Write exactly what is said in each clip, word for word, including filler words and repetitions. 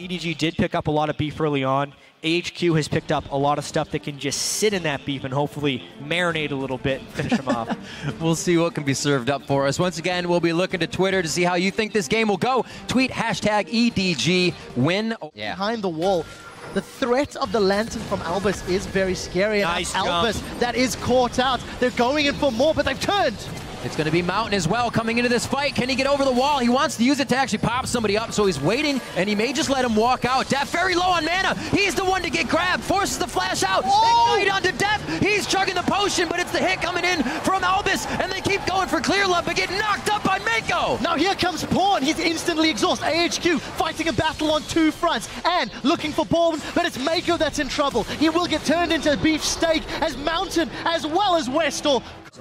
E D G did pick up a lot of beef early on. A H Q has picked up a lot of stuff that can just sit in that beef and hopefully marinate a little bit and finish them off. We'll see what can be served up for us. Once again, we'll be looking to Twitter to see how you think this game will go. Tweet hashtag E D G win. Yeah. Behind the wall. The threat of the Lantern from Albus is very scary. And nice Albus, jump. that is caught out. They're going in for more, but they've turned. It's going to be Mountain as well coming into this fight. Can he get over the wall? He wants to use it to actually pop somebody up, so he's waiting, and he may just let him walk out. Def very low on mana. He's the one to get grabbed. Forces the flash out. Whoa! Ignite onto Def. He's chugging the potion, but it's the hit coming in from Albus, and they keep going for Clear Love, but get knocked up by Mako. Now here comes Pawn. He's instantly exhausted. A H Q fighting a battle on two fronts and looking for Pawn, but it's Mako that's in trouble. He will get turned into beef steak as Mountain as well as Westall.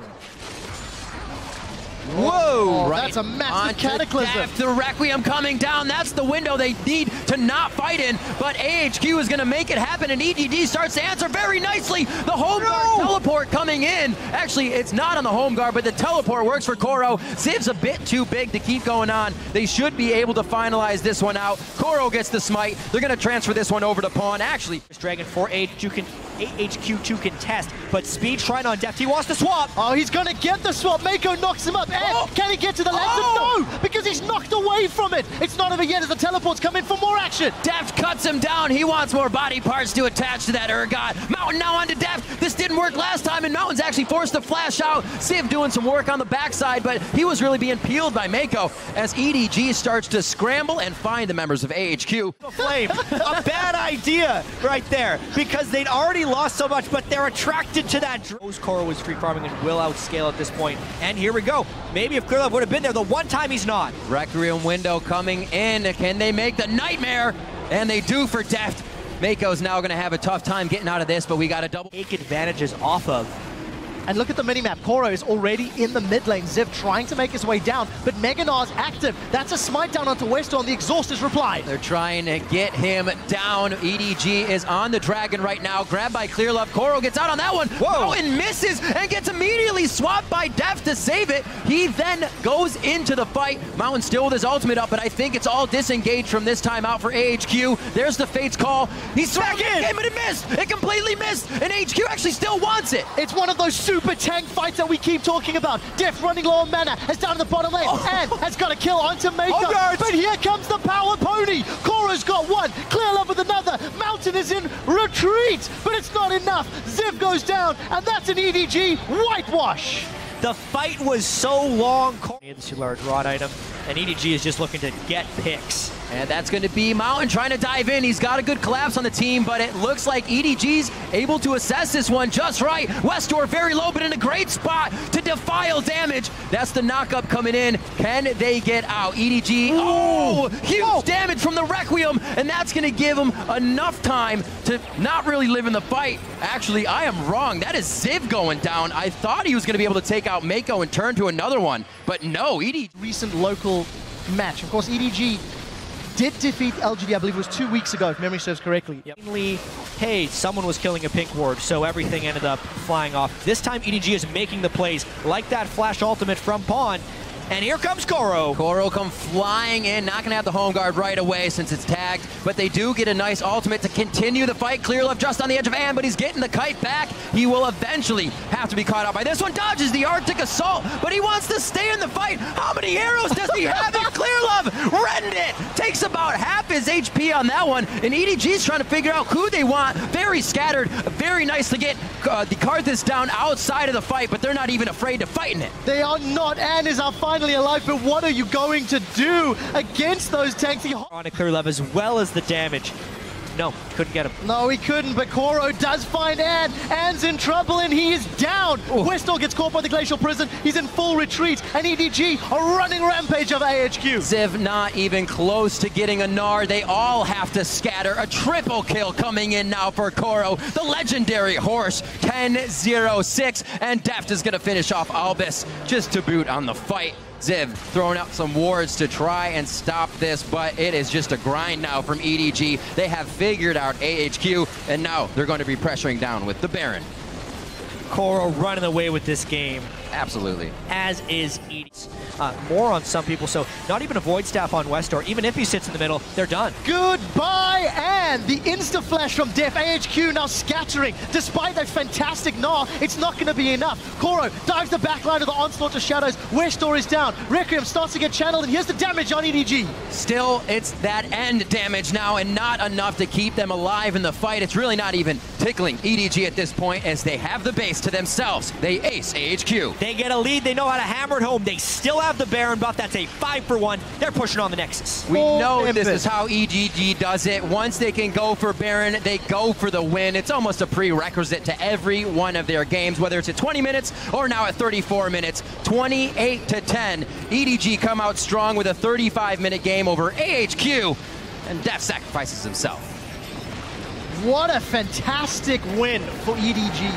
Whoa! Oh, right that's a massive onto cataclysm. Def. The Requiem coming down. That's the window they need to not fight in. But A H Q is going to make it happen, and E D G starts to answer very nicely. The home guard No! teleport coming in. Actually, it's not on the home guard, but the teleport works for Koro. Ziv's a bit too big to keep going on. They should be able to finalize this one out. Koro gets the smite. They're going to transfer this one over to Pawn. Actually, Dragon for A H Q can A H Q to contest, but Speed trying on Deft. He wants to swap. Oh, he's going to get the swap. Mako knocks him up. And Oh! can he get to the Lantern? Oh! No, because he's knocked away from it. It's not over yet as the teleports come in for more action. Deft cuts him down. He wants more body parts to attach to that Urgot. Mountain now onto Deft. This didn't work last time, and Mountain's actually forced to flash out. Ziv doing some work on the backside, but he was really being peeled by Mako as E D G starts to scramble and find the members of A H Q. Flame. A bad idea right there because they'd already lost so much, but they're attracted to that. Koro is free farming and will outscale at this point. And here we go. Maybe if Clearlove would have been there, the one time he's not. Requiem window coming in. Can they make the nightmare? And they do for Deft. Mako's now going to have a tough time getting out of this, but we got a double. Take advantages off of. And look at the minimap. Koro is already in the mid lane. Ziv trying to make his way down, but Meganar's active. That's a smite down onto Westall, and the exhaust is replied. They're trying to get him down. E D G is on the dragon right now. Grabbed by Clear Love. Koro gets out on that one. Whoa. Mountain misses and gets immediately swapped by Def to save it. He then goes into the fight. Mountain still with his ultimate up, but I think it's all disengaged from this time out for A H Q. There's the Fate's call. He's back in, but it missed. It completely missed, and A H Q actually still wants it. It's one of those super tank fights that we keep talking about. Def running low on mana, has down in the bottom lane, Oh. and has got a kill onto Mako. Oh, guards. But here comes the power pony. Koro's got one, Clear Love with another. Mountain is in retreat, but it's not enough. Ziv goes down, and that's an E D G whitewash. The fight was so long. Near the large rod item, and E D G is just looking to get picks. And that's going to be Mountain trying to dive in. He's got a good collapse on the team, but it looks like E D G's able to assess this one just right. Westdoor very low, but in a great spot to defile damage. That's the knock-up coming in. Can they get out? E D G, oh, huge Whoa. damage from the Requiem, and that's going to give him enough time to not really live in the fight. Actually, I am wrong. That is Ziv going down. I thought he was going to be able to take out Mako and turn to another one, but no, E D G. Recent local match. Of course, E D G did defeat L G D, I believe it was two weeks ago, if memory serves correctly. Yep. Mainly, hey, someone was killing a pink ward, so everything ended up flying off. This time, E D G is making the plays, like that flash ultimate from Pawn. And here comes Koro. Koro come flying in, not gonna have the home guard right away since it's tagged, but they do get a nice ultimate to continue the fight. Clear Love just on the edge of Ann, but he's getting the kite back. He will eventually have to be caught out by this one. Dodges the Arctic Assault, but he wants to stay in the fight. How many arrows does he have? And Clear Love rend it. Takes about half his H P on that one, and E D G's trying to figure out who they want. Very scattered, very nice to get uh, the Karthus down outside of the fight, but they're not even afraid to fight in it. They are not. Ann is our final alive, but what are you going to do against those tanks? On a Clear Love as well as the damage. No, couldn't get him. No, he couldn't, but Koro does find Ann. Ann's in trouble, and he is down. Ooh. Westall gets caught by the Glacial Prison. He's in full retreat, and E D G a running rampage of A H Q. Ziv not even close to getting a Gnar. They all have to scatter. A triple kill coming in now for Koro. The legendary horse, ten zero six, and Deft is going to finish off Albus just to boot on the fight. Ziv throwing out some wards to try and stop this, but it is just a grind now from E D G. They have figured out A H Q, and now they're going to be pressuring down with the Baron. Koro running away with this game, Absolutely. as is E D G. uh, more on some people. So not even a Void Staff on Westor. Even if he sits in the middle, they're done. Goodbye, and the insta-flash from Def. A H Q now scattering. Despite that fantastic gnaw, it's not going to be enough. Koro dives the backline of the onslaught to Shadows. Westor is down. Requiem starts to get channeled, and here's the damage on E D G. Still, it's that end damage now, and not enough to keep them alive in the fight. It's really not even tickling E D G at this point, as they have the base to themselves. They ace A H Q. They get a lead. They know how to hammer it home. They still have the Baron buff. That's a five for one. They're pushing on the Nexus. We Full know Impet. this is how E D G does it. Once they can go for Baron, they go for the win. It's almost a prerequisite to every one of their games, whether it's at twenty minutes or now at thirty-four minutes. twenty-eight to ten. E D G come out strong with a thirty-five minute game over A H Q, and Def sacrifices himself. What a fantastic win for E D G.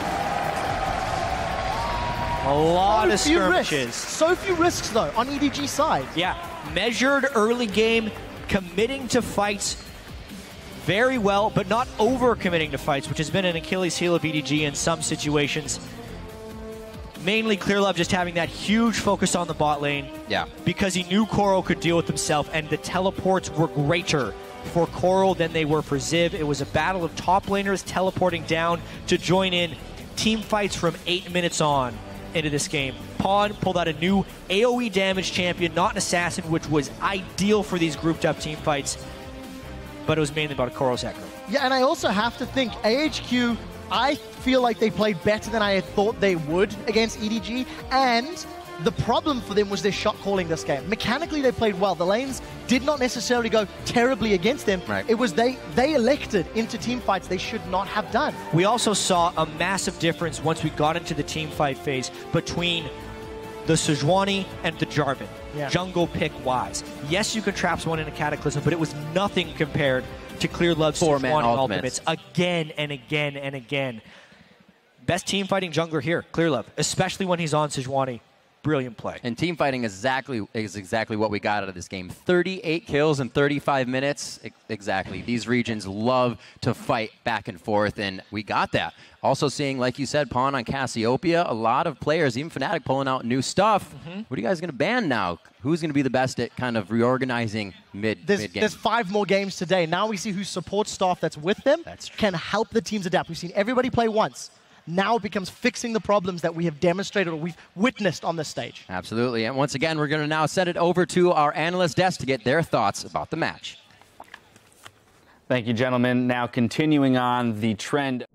A lot So of few skirmishes. risks. So few risks, though, on E D G side. Yeah, measured early game, committing to fights very well, but not over-committing to fights, which has been an Achilles heel of E D G in some situations. Mainly Clearlove just having that huge focus on the bot lane. Yeah. Because he knew Koro could deal with himself, and the teleports were greater for Koro than they were for Ziv. It was a battle of top laners teleporting down to join in team fights from eight minutes on into this game. Pawn pulled out a new A O E damage champion, not an assassin, which was ideal for these grouped up team fights, but it was mainly about a Koro's echo. Yeah, and I also have to think A H Q, I feel like they played better than I had thought they would against E D G, and the problem for them was their shot calling this game. Mechanically, they played well. The lanes did not necessarily go terribly against them. Right. It was they they elected into team fights they should not have done. We also saw a massive difference once we got into the team fight phase between the Sejuani and the Jarvan, Yeah. jungle pick wise. Yes, you can trap someone in a Cataclysm, but it was nothing compared to Clearlove's Four-man Sejuani ultimates. ultimates again and again and again. Best team fighting jungler here, Clearlove, especially when he's on Sejuani. Brilliant play. And team fighting is exactly is exactly what we got out of this game. thirty-eight kills in thirty-five minutes. E- Exactly. These regions love to fight back and forth, and we got that. Also seeing, like you said, Pawn on Cassiopeia, a lot of players, even Fnatic, pulling out new stuff. Mm-hmm. What are you guys going to ban now? Who's going to be the best at kind of reorganizing mid, There's, mid game? there's five more games today. Now we see who support staff that's with them That's true. can help the teams adapt. We've seen everybody play once. Now it becomes fixing the problems that we have demonstrated or we've witnessed on this stage. Absolutely. And once again, we're going to now send it over to our analyst desk to get their thoughts about the match. Thank you, gentlemen. Now continuing on the trend.